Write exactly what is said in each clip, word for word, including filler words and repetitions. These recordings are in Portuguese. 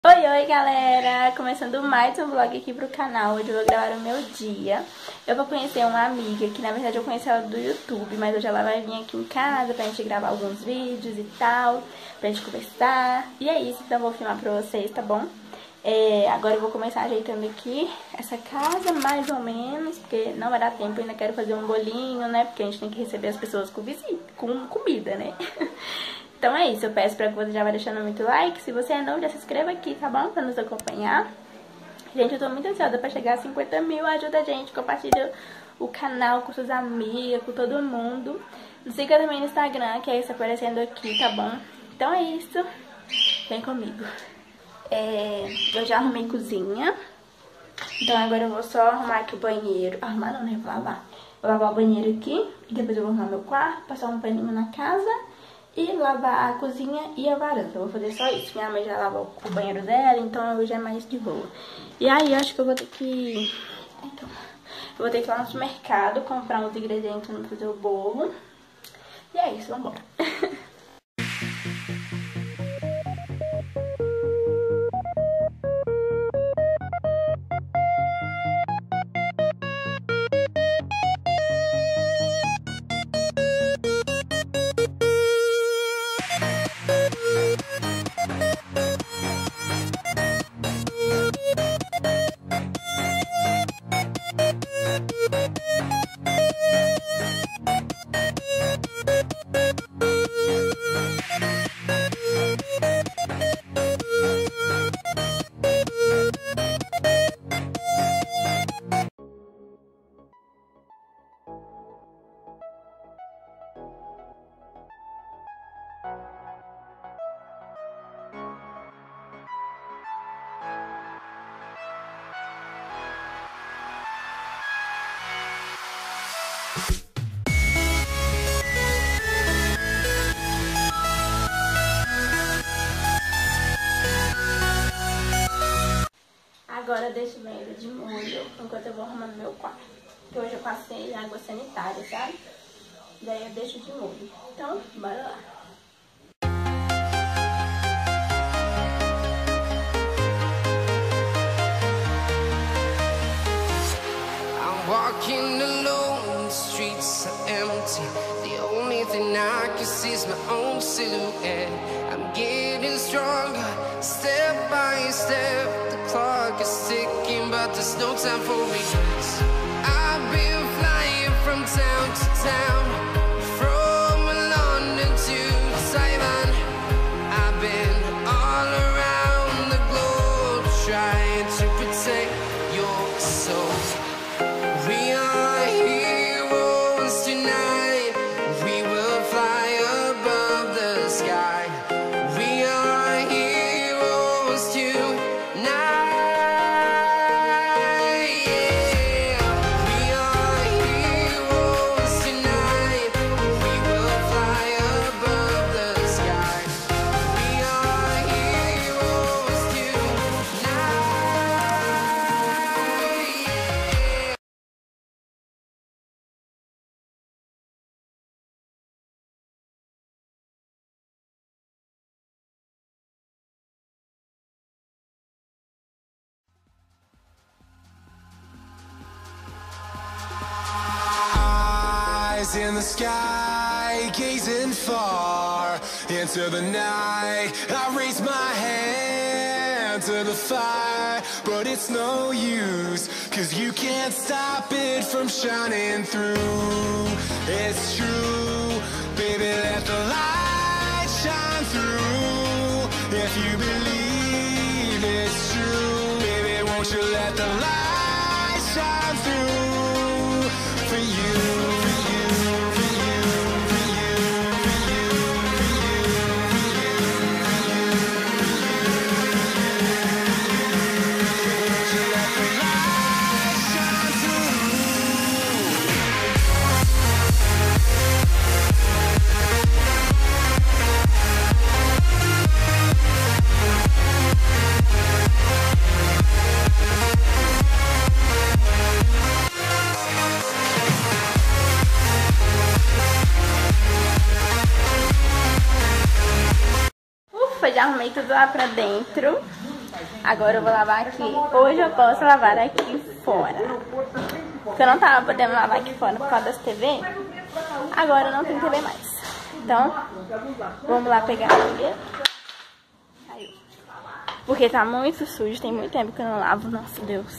Oi, oi galera! Começando mais um vlog aqui pro canal. Hoje eu vou gravar o meu dia. Eu vou conhecer uma amiga, que na verdade eu conheci ela do YouTube, mas hoje ela vai vir aqui em casa pra gente gravar alguns vídeos e tal, pra gente conversar. E é isso, então eu vou filmar pra vocês, tá bom? É, agora eu vou começar ajeitando aqui essa casa, mais ou menos, porque não vai dar tempo, eu ainda quero fazer um bolinho, né? Porque a gente tem que receber as pessoas com visita, com comida, né? Então é isso, eu peço pra que você já vá deixando muito like. Se você é novo, já se inscreva aqui, tá bom? Pra nos acompanhar. Gente, eu tô muito ansiosa pra chegar a cinquenta mil. Ajuda a gente, compartilha o canal com suas amigas, com todo mundo. Nos siga também no Instagram, que é isso aparecendo aqui, tá bom? Então é isso, vem comigo. É, eu já arrumei cozinha. Então agora eu vou só arrumar aqui o banheiro. Arrumar não, né? Vou lavar. Vou lavar o banheiro aqui, e depois eu vou arrumar meu quarto, passar um paninho na casa e lavar a cozinha e a varanda. Eu vou fazer só isso. Minha mãe já lava o banheiro dela, então hoje é mais de boa. E aí eu acho que eu vou ter que... Então, eu vou ter que ir lá no supermercado, comprar uns ingredientes pra fazer o bolo. E é isso, vambora. Agora eu deixo o banheiro de molho enquanto eu vou arrumando meu quarto. Porque hoje eu passei água sanitária, sabe? Daí eu deixo de molho. Então, bora lá. I'm walking alone, the streets are empty. The only thing I can see is my own silhouette. I'm getting stronger, step by step. The clock is ticking, but there's no time for regrets. I've been flying from town to town, from London to Taiwan. I've been all around the globe, trying to protect your soul. We are heroes tonight. We will fly above the sky. We are heroes tonight. Yeah. We are heroes tonight. We will fly above the sky. We are heroes tonight. Yeah. Eyes in the sky, gazing far into the night. I raise my hand to the fire, but it's no use, 'cause you can't stop it from shining through. It's true, baby, let the light shine through. If you believe it's true, baby, won't you let the light shine through for you. Já arrumei tudo lá pra dentro. Agora eu vou lavar aqui. Hoje eu posso lavar aqui fora. Porque eu não tava podendo lavar aqui fora por causa das T V. Agora eu não tenho T V mais. Então, vamos lá pegar a pia. Caiu. Porque tá muito sujo, tem muito tempo que eu não lavo. Nossa, Deus.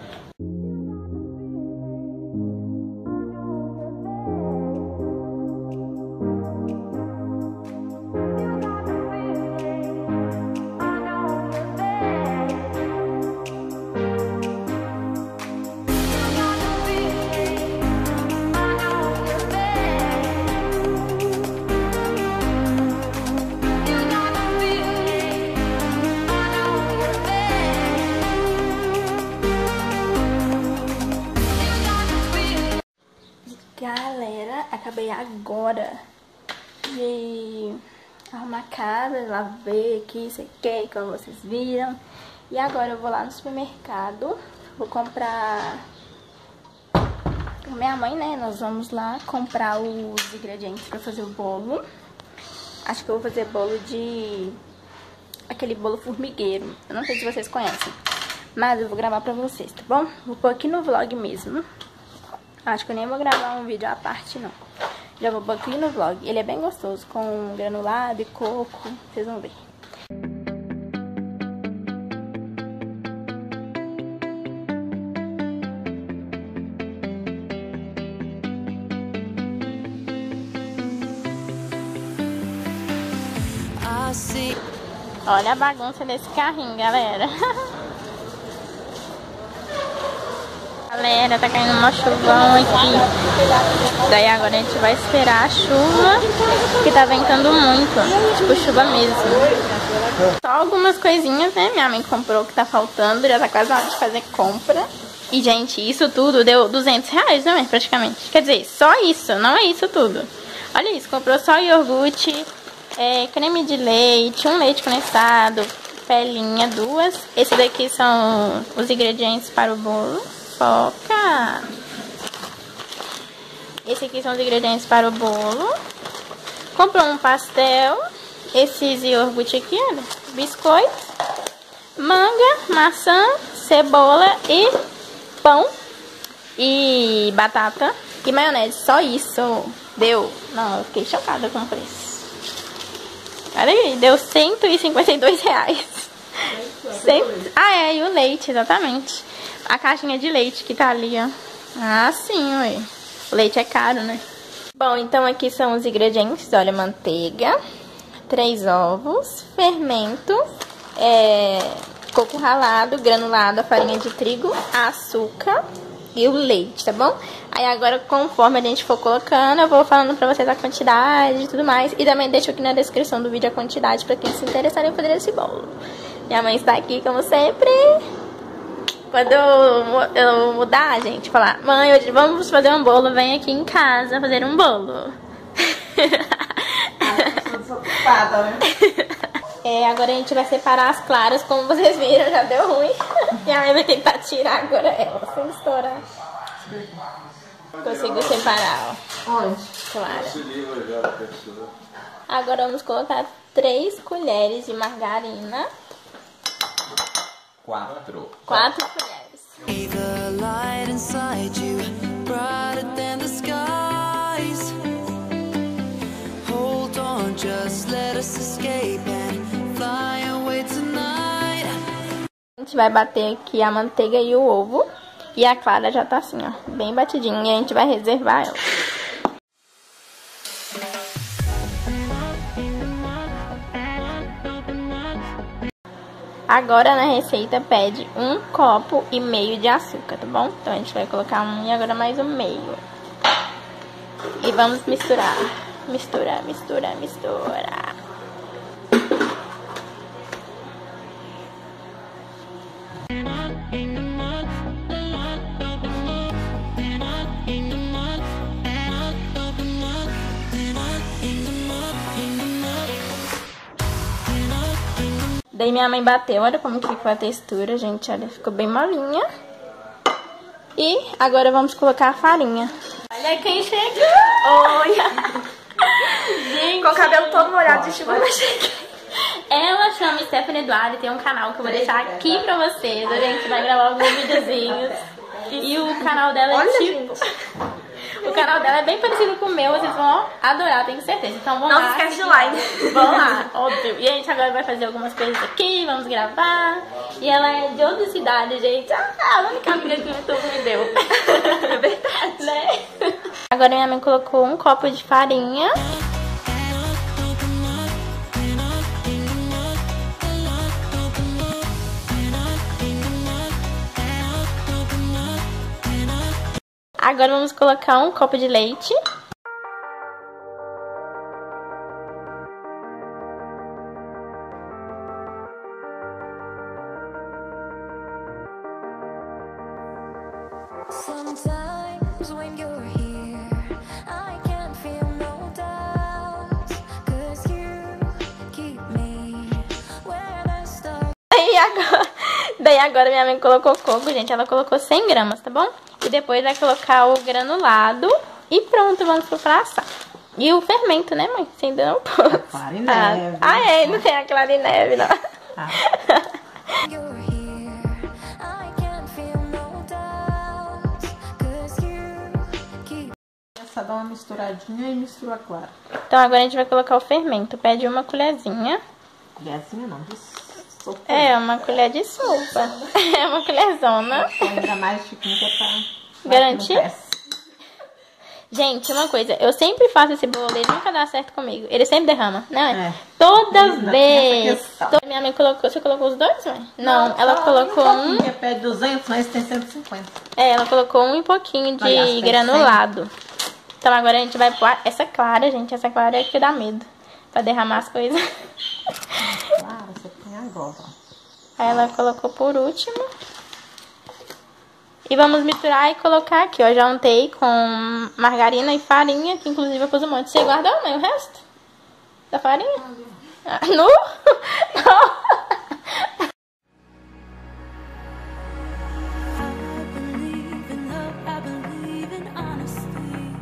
Galera, acabei agora de arrumar a casa, lavei aqui, sequei, como vocês viram. E agora eu vou lá no supermercado, vou comprar com minha mãe, né? Nós vamos lá comprar os ingredientes pra fazer o bolo. Acho que eu vou fazer bolo de... aquele bolo formigueiro. Eu não sei se vocês conhecem, mas eu vou gravar pra vocês, tá bom? Vou pôr aqui no vlog mesmo. Acho que eu nem vou gravar um vídeo à parte, não. Já vou pôr aqui no vlog. Ele é bem gostoso, com granulado e coco. Vocês vão ver. Olha a bagunça desse carrinho, galera. Galera, tá caindo um chuvão aqui. Daí agora a gente vai esperar a chuva, que tá ventando muito, tipo chuva mesmo. Só algumas coisinhas, né? Minha mãe comprou que tá faltando, já tá quase na hora de fazer compra. E, gente, isso tudo deu duzentos reais, né, praticamente. Quer dizer, só isso, não é isso tudo. Olha isso, comprou só iogurte, é, creme de leite, um leite condensado, pelinha, duas. Esse daqui são os ingredientes para o bolo. Foca! Esse aqui são os ingredientes para o bolo. Comprou um pastel. Esses iogurte aqui, olha. Biscoito, manga, maçã, cebola e pão. E batata e maionese. Só isso. Deu. Não, eu fiquei chocada com o preço. Olha aí, deu cento e cinquenta e dois reais. Cento... Ah, é, e o leite, exatamente. A caixinha de leite que tá ali, ó. Ah, sim, ué. O leite é caro, né? Bom, então aqui são os ingredientes. Olha, manteiga, três ovos, fermento, é, coco ralado, granulado, a farinha de trigo, açúcar e o leite, tá bom? Aí agora, conforme a gente for colocando, eu vou falando pra vocês a quantidade e tudo mais. E também deixo aqui na descrição do vídeo a quantidade pra quem se interessar em fazer esse bolo. Minha mãe está aqui, como sempre. Quando eu, eu mudar, gente, falar, mãe, hoje vamos fazer um bolo, vem aqui em casa fazer um bolo. Ah, tô desocupada, né? É, agora a gente vai separar as claras, como vocês viram, já deu ruim. E a mãe vai tentar tirar agora ela, sem estourar. Consigo separar, ó. Onde? Clara. Agora vamos colocar três colheres de margarina. Quatro. Quatro colheres. A gente vai bater aqui a manteiga e o ovo. E a clara já tá assim, ó, bem batidinha. E a gente vai reservar ela. Agora na receita pede um copo e meio de açúcar, tá bom? Então a gente vai colocar um e agora mais um meio. E vamos misturar. Mistura, mistura, mistura. Daí minha mãe bateu, olha como que ficou a textura, gente, olha, ficou bem molinha. E agora vamos colocar a farinha. Olha quem chegou! Oi! Gente, com o cabelo todo molhado de chuva, eu cheguei. Ela chama Stephanie Eduardo e tem um canal que eu vou deixar aqui pra vocês. A gente vai gravar alguns videozinhos. E o canal dela é Olha, tipo... gente. O canal dela é bem parecido com o meu, vocês vão adorar, tenho certeza. Então vamos Não lá. se esquece de like. Vamos lá, óbvio. E a gente agora vai fazer algumas coisas aqui, vamos gravar. E ela é de outra cidade, gente. Ah, a única amiga que o YouTube me deu. É verdade. Né? Agora minha mãe colocou um copo de farinha. Agora vamos colocar um copo de leite. Sometimes when you're here, I can feel no doubt, 'cause you keep me where the stars. E agora, daí agora minha mãe colocou coco, gente. Ela colocou cem gramas, tá bom? E depois vai colocar o granulado. E pronto, vamos pro assar. E o fermento, né, mãe? Você ainda não pôs. Clarineve. Ah, ah, é, não tem a clarineve, não. Ah. You're here, I can feel no doubt, 'cause you keep. Essa dá uma misturadinha e mistura clara. Então agora a gente vai colocar o fermento. Pede uma colherzinha. Colherzinha não, de sopa. É, uma colher de sopa. É uma colherzona. Ainda mais chiquinho que é pra... Garantir? vai que não desce. Gente, uma coisa, eu sempre faço esse bolo, ele nunca dá certo comigo. Ele sempre derrama, né? É. Toda Nessa vez. questão. Toda... Minha mãe colocou, você colocou os dois, mãe? Não, ela só colocou um. pouquinho, pede duzentos, mas tem cento e cinquenta. É, ela colocou um e pouquinho de Aliás, tem granulado. Então agora a gente vai pôr essa clara, gente. Essa clara é que dá medo. Pra derramar as coisas. Claro, você põe agora. Aí ela colocou por último. E vamos misturar e colocar aqui, ó. Já untei com margarina e farinha, que inclusive eu pus um monte. Você guardou, mãe, o resto? Da farinha? Ah, nu? Não. I believe in love, I believe in honesty.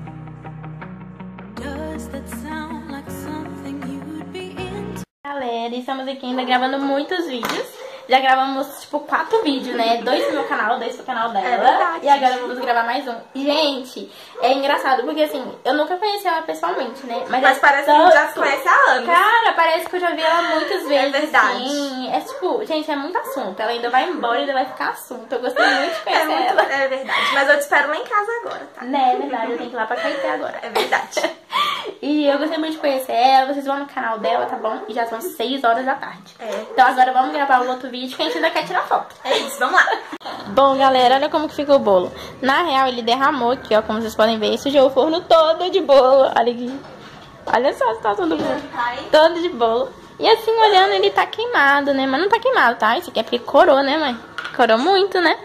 Does that sound like something you'd be into? Galera, estamos aqui ainda gravando muitos vídeos. Já gravamos, tipo, quatro vídeos, né? Dois pro meu canal, dois pro canal dela. É verdade. E agora vamos gravar mais um. Gente, é engraçado, porque assim, eu nunca conheci ela pessoalmente, né? Mas é parece que a gente já se tanto- conhece há anos. Cara, parece que eu já vi ela muitas vezes. verdade. Assim. É tipo, gente, é muito assunto. Ela ainda vai embora e ainda vai ficar assunto. Eu gostei muito de É, conhecer muito, ela. é verdade. Mas eu te espero lá em casa agora, tá? Né, é verdade, eu tenho que ir lá pra Caeté agora. É verdade. E eu gostei muito de conhecer ela, vocês vão no canal dela, tá bom? E já são seis horas da tarde. É. Então agora vamos gravar o outro vídeo que a gente ainda quer tirar foto. É isso, vamos lá. Bom, galera, olha como que fica o bolo. Na real, ele derramou aqui, ó, como vocês podem ver. Sujou o forno todo de bolo. Olha aqui. Olha só a situação do bolo. Todo de bolo. E assim, olhando, ele tá queimado, né? Mas não tá queimado, tá? Isso aqui é porque corou, né, mãe? Corou muito, né?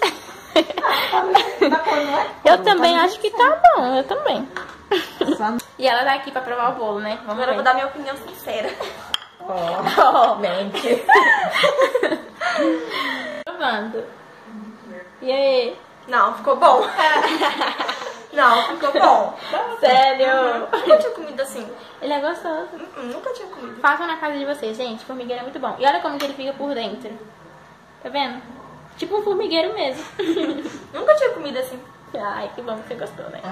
Eu também acho que tá bom, eu também. Só... E ela tá aqui pra provar o bolo, né? Vamos Agora eu ver. vou dar minha opinião sincera. Oh, mente. Provando. E aí? Não, ficou bom. Não, ficou bom. Sério? Nunca tinha comido assim. Ele é gostoso. Hum, Nunca tinha comido. Façam na casa de vocês, gente. Formigueiro é muito bom. E olha como que ele fica por dentro. Tá vendo? Tipo um formigueiro mesmo. Nunca tinha comido assim. Ai, que bom que você gostou, né?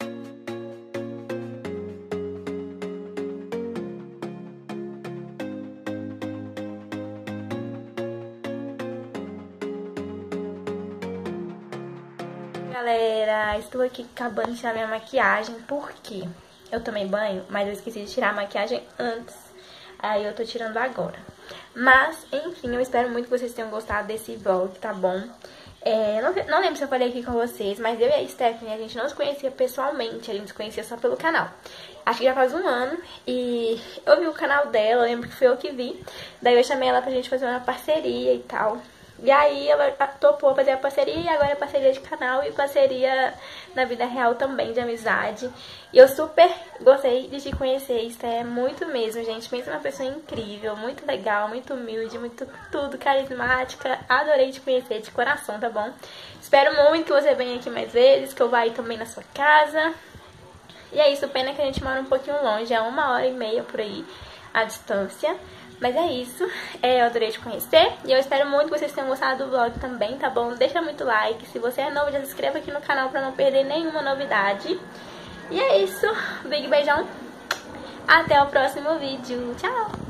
Galera, estou aqui acabando de tirar minha maquiagem. Por quê? Eu tomei banho, mas eu esqueci de tirar a maquiagem antes. Aí eu tô tirando agora. Mas, enfim, eu espero muito que vocês tenham gostado desse vlog, tá bom? É, não, não lembro se eu falei aqui com vocês, mas eu e a Stephanie, a gente não se conhecia pessoalmente, a gente se conhecia só pelo canal. Acho que já faz um ano e eu vi o canal dela, eu lembro que foi eu que vi. Daí eu chamei ela pra gente fazer uma parceria e tal. E aí ela topou fazer a parceria e agora é parceria de canal e parceria na vida real também, de amizade. E eu super gostei de te conhecer, isso é muito mesmo, gente. Pensa numa pessoa incrível, muito legal, muito humilde, muito tudo, carismática. Adorei te conhecer de coração, tá bom? Espero muito que você venha aqui mais vezes, que eu vá ir também na sua casa. E é isso, pena que a gente mora um pouquinho longe, é uma hora e meia por aí a distância. Mas é isso, é, eu adorei te conhecer e eu espero muito que vocês tenham gostado do vlog também, tá bom? Deixa muito like, se você é novo já se inscreva aqui no canal pra não perder nenhuma novidade. E é isso, big beijão, até o próximo vídeo, tchau!